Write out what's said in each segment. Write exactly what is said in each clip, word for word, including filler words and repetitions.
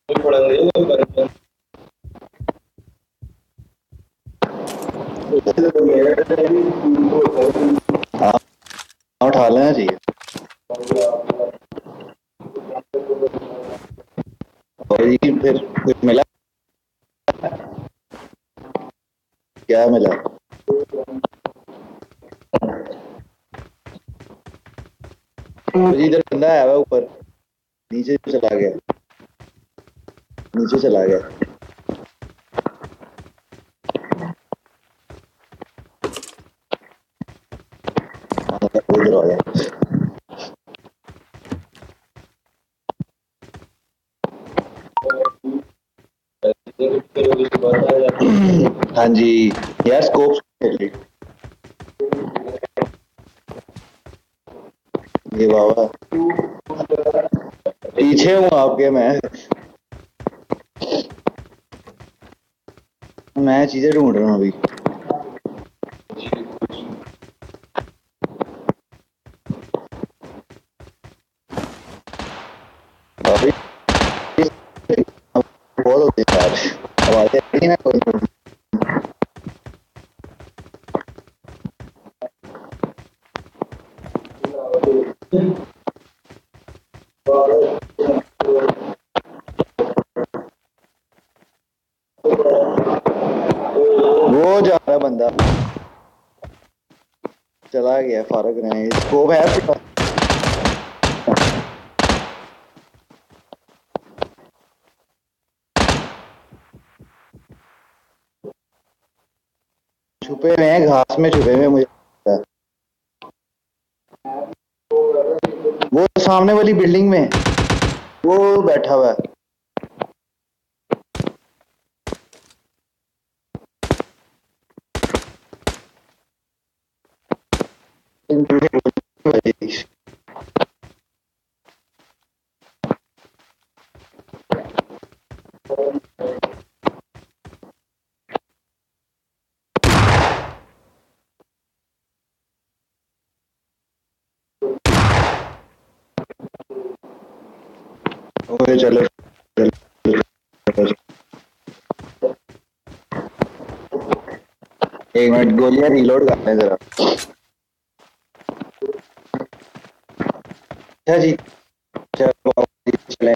हाँ, उठा लेना चाहिए। और ये फिर कुछ मिला? क्या मिला? मुझे इधर बंदा आया हुआ ऊपर, नीचे चला गया, नीचे चला गया। उधर आ गया। हाँ जी, यार स्कोप ये बाबा, पीछे हूँ आपके मैं मैं चीजें ढूंढ रहा हूँ अभी। अभी बहुत होती है यार, आवाजें आ रही है ना कोई। वो जा रहा है बंदा, चला गया, फारग रहे हैं। स्कोप है आपके पास? छुपे हुए हैं, घास में छुपे हुए हैं मुझे लगता है। वो सामने वाली बिल्डिंग में वो बैठा हुआ है। ओके चलो, चलो। एक मिनट, गोलियां रीलोड करते हैं जरा। अच्छा जी, चलो चले।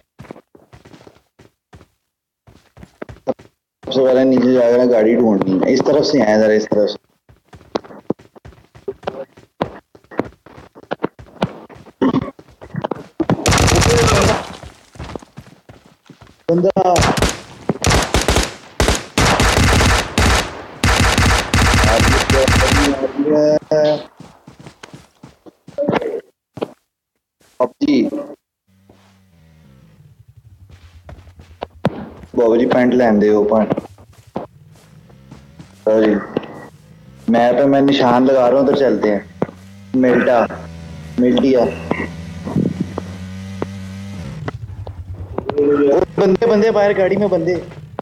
सबसे पहले नीचे जाकर ना गाड़ी ढूंढनी है। इस तरफ से आए, जरा इस तरफ से। बंदा पबजी, बाबू जी पैंट लैन दे ओपन। सॉरी, मैं तो मैं निशान लगा रहा हूँ, तो चलते हैं। मिल्टा, मिल्टिया। ओ, बंदे बंदे बाहर गाड़ी में बंदे।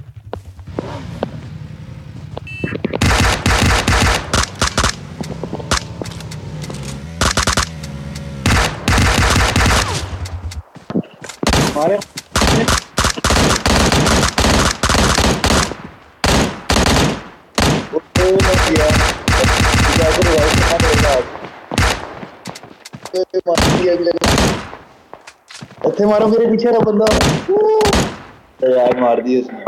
हमारे ਉੱਥੇ मारो, मेरे पीछे रहा बंदा। यार मार दी उसने।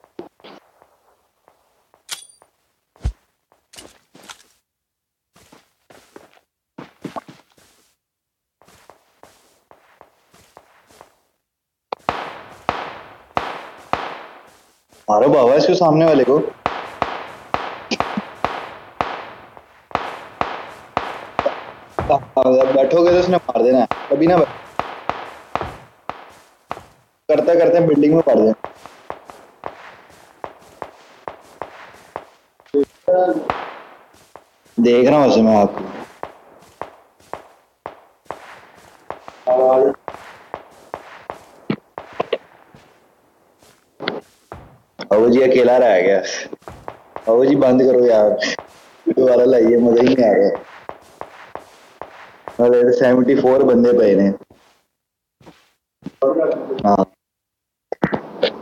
मारो बाबा इसको, सामने वाले को। बैठोगे तो उसने मार देना है, कभी ना करते करते बिल्डिंग में पड़ जाए। देख रहा हूँ उसे मैं आपको। बाबू जी अकेला रह गया। बाबू जी बंद करो यार, दोबारा लाइए, मजा ही नहीं आ रहा। अरे सेवेंटी फोर बंदे पे ने। हाँ